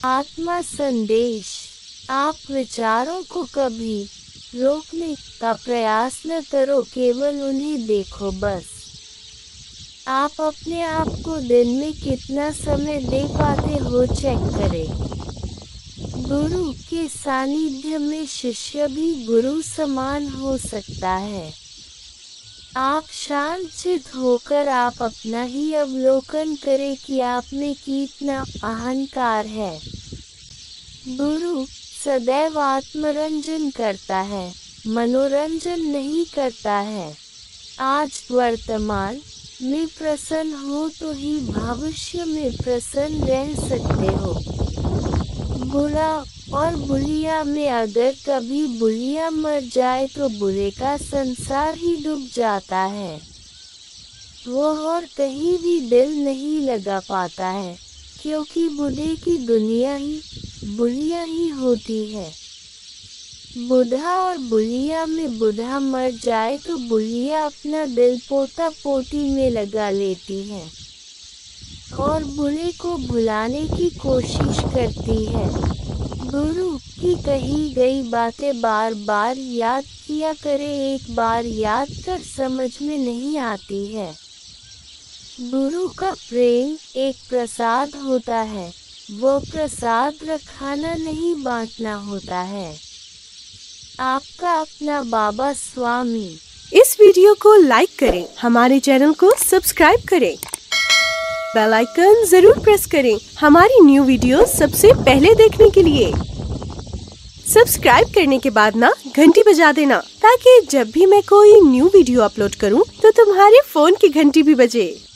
आत्मा संदेश। आप विचारों को कभी रोकने का प्रयास न करो, केवल उन्हें देखो बस। आप अपने आप को दिन में कितना समय दे पाते हो चेक करें। गुरु के सानिध्य में शिष्य भी गुरु समान हो सकता है। आप शांत चित होकर आप अपना ही अवलोकन करें कि आप में कितना अहंकार है। गुरु सदैव आत्मरंजन करता है, मनोरंजन नहीं करता है। आज वर्तमान में प्रसन्न हो तो ही भविष्य में प्रसन्न रह सकते हो। बुरा और बुलिया में अगर कभी बुलिया मर जाए तो बुरे का संसार ही डूब जाता है। वो और कहीं भी दिल नहीं लगा पाता है, क्योंकि बुढ़े की दुनिया ही बुलिया ही होती है। बुढ़ा और बुलिया में बुढ़ा मर जाए तो बुलिया अपना दिल पोता पोती में लगा लेती है और बुरे को भुलाने की कोशिश करती है। गुरु की कही गई बातें बार बार याद किया करें, एक बार याद कर समझ में नहीं आती है। गुरु का प्रेम एक प्रसाद होता है, वो प्रसाद रखाना नहीं बांटना होता है। आपका अपना बाबा स्वामी। इस वीडियो को लाइक करें, हमारे चैनल को सब्सक्राइब करें, बेल आइकन जरूर प्रेस करें हमारी न्यू वीडियो सबसे पहले देखने के लिए। सब्सक्राइब करने के बाद ना घंटी बजा देना, ताकि जब भी मैं कोई न्यू वीडियो अपलोड करूं तो तुम्हारे फोन की घंटी भी बजे।